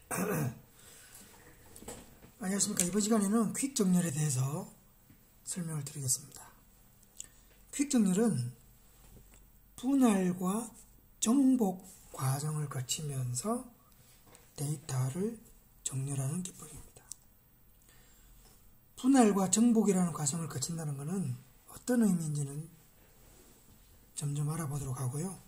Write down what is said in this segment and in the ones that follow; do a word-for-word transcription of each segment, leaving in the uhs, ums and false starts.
안녕하십니까. 이번 시간에는 퀵 정렬에 대해서 설명을 드리겠습니다. 퀵 정렬은 분할과 정복 과정을 거치면서 데이터를 정렬하는 기법입니다. 분할과 정복이라는 과정을 거친다는 것은 어떤 의미인지는 점점 알아보도록 하고요.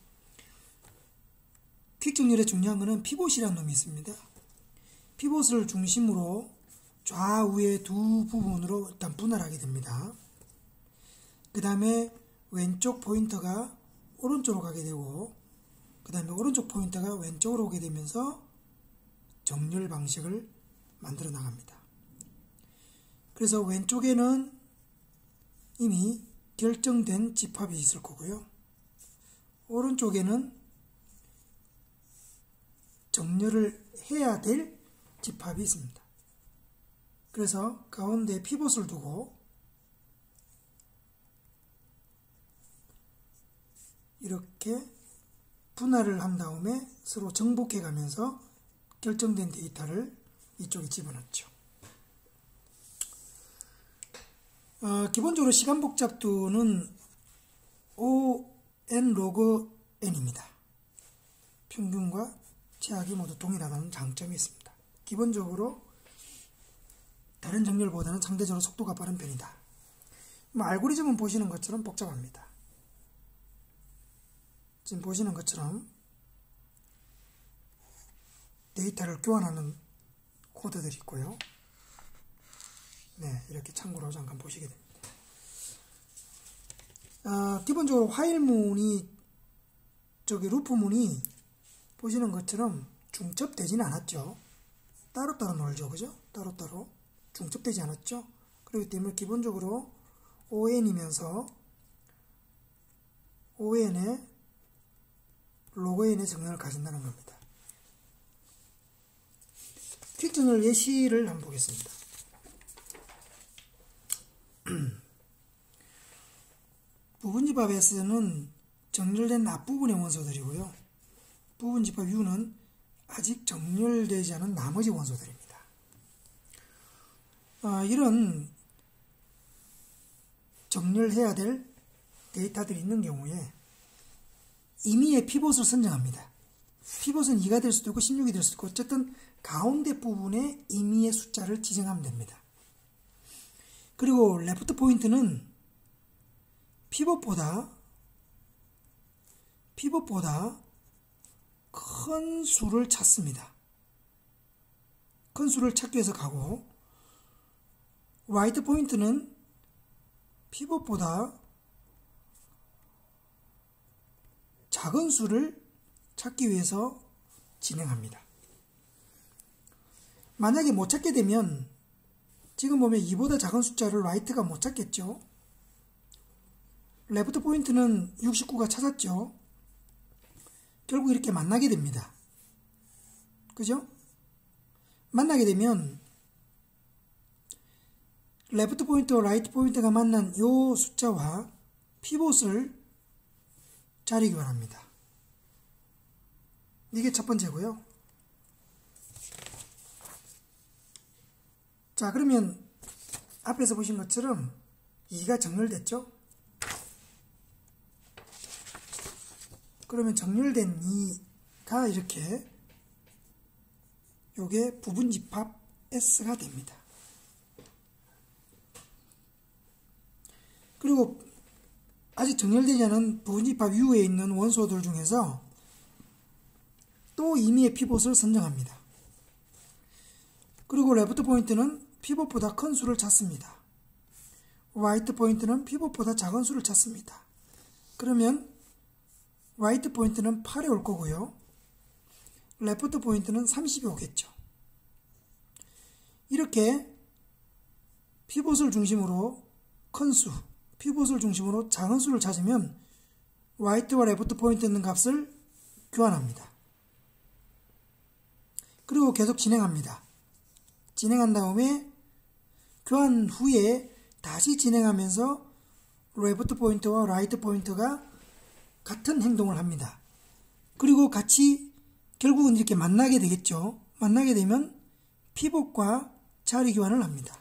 퀵 정렬의 중요한 것은 피봇이라는 놈이 있습니다. 피봇을 중심으로 좌우의 두 부분으로 일단 분할하게 됩니다. 그 다음에 왼쪽 포인터가 오른쪽으로 가게 되고, 그 다음에 오른쪽 포인터가 왼쪽으로 오게 되면서 정렬 방식을 만들어 나갑니다. 그래서 왼쪽에는 이미 결정된 집합이 있을 거고요. 오른쪽에는 정렬을 해야 될 집합이 있습니다. 그래서 가운데 피봇을 두고 이렇게 분할을 한 다음에 서로 정복해 가면서 결정된 데이터를 이쪽에 집어넣죠. 어, 기본적으로 시간 복잡도는 오 엔 로그 n입니다. 평균과 최악이 모두 동일하다는 장점이 있습니다. 기본적으로 다른 정렬보다는 상대적으로 속도가 빠른 편이다. 뭐 알고리즘은 보시는 것처럼 복잡합니다. 지금 보시는 것처럼 데이터를 교환하는 코드들이 있고요. 네, 이렇게 참고로 잠깐 보시게 됩니다. 어, 기본적으로 화일문이 저기 루프문이 보시는 것처럼 중첩되지는 않았죠. 따로따로 놀죠. 그죠? 따로따로 중첩되지 않았죠. 그렇기 때문에 기본적으로 오 엔이면서 오 엔에 로그 n의 정렬을 가진다는 겁니다. 퀵 정렬 예시를 한번 보겠습니다. 부분집합 S는 정렬된 앞부분의 원소들이고요. 부분집합 U는 아직 정렬되지 않은 나머지 원소들입니다. 아, 이런 정렬해야 될 데이터들이 있는 경우에 임의의 피봇을 선정합니다. 피봇은 이가 될 수도 있고 십육이 될 수도 있고 어쨌든 가운데 부분에 임의의 숫자를 지정하면 됩니다. 그리고 레프트 포인트는 피봇보다 피봇보다 큰 수를 찾습니다. 큰 수를 찾기 위해서 가고, 라이트 포인트는 피봇보다 작은 수를 찾기 위해서 진행합니다. 만약에 못 찾게 되면 지금 보면 이보다 작은 숫자를 라이트가 못 찾겠죠. 레프트 포인트는 육십구가 찾았죠. 결국 이렇게 만나게 됩니다. 그죠? 만나게 되면 레프트 포인트와 라이트 포인트가 만난 이 숫자와 피봇을 자리 교환합니다. 이게 첫 번째고요. 자, 그러면 앞에서 보신 것처럼 이가 정렬됐죠? 그러면 정렬된 이가 이렇게 요게 부분집합 S가 됩니다. 그리고 아직 정렬되지 않은 부분집합 U에 있는 원소들 중에서 또 임의의 피봇을 선정합니다. 그리고 레프트 포인트는 피봇보다 큰 수를 찾습니다. 라이트 포인트는 피봇보다 작은 수를 찾습니다. 그러면 라이트 포인트는 팔에 올 거고요. 레프트 포인트는 삼십에 오겠죠. 이렇게 피봇을 중심으로 큰 수, 피봇을 중심으로 작은 수를 찾으면 라이트와 레프트 포인트 있는 값을 교환합니다. 그리고 계속 진행합니다. 진행한 다음에 교환 후에 다시 진행하면서 레프트 포인트와 라이트 포인트가 같은 행동을 합니다. 그리고 같이 결국은 이렇게 만나게 되겠죠. 만나게 되면 피봇과 자리 교환을 합니다.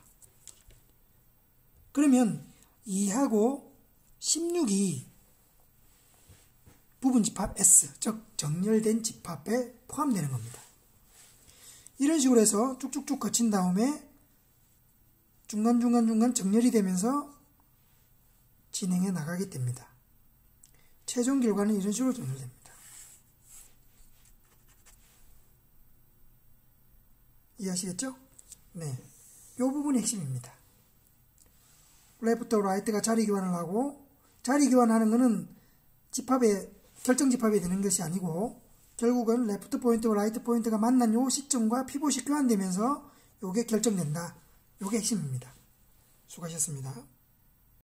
그러면 이하고 십육이 부분 집합 S, 즉 정렬된 집합에 포함되는 겁니다. 이런 식으로 해서 쭉쭉쭉 거친 다음에 중간중간중간 정렬이 되면서 진행해 나가게 됩니다. 최종 결과는 이런 식으로 정렬됩니다. 이해하시겠죠? 네, 이 부분이 핵심입니다. 레프트와 라이트가 자리 교환을 하고, 자리 교환하는 것은 집합에, 결정 집합이 되는 것이 아니고 결국은 레프트 포인트와 라이트 포인트가 만난 요 시점과 피봇이 교환되면서 요게 결정된다. 요게 핵심입니다. 수고하셨습니다.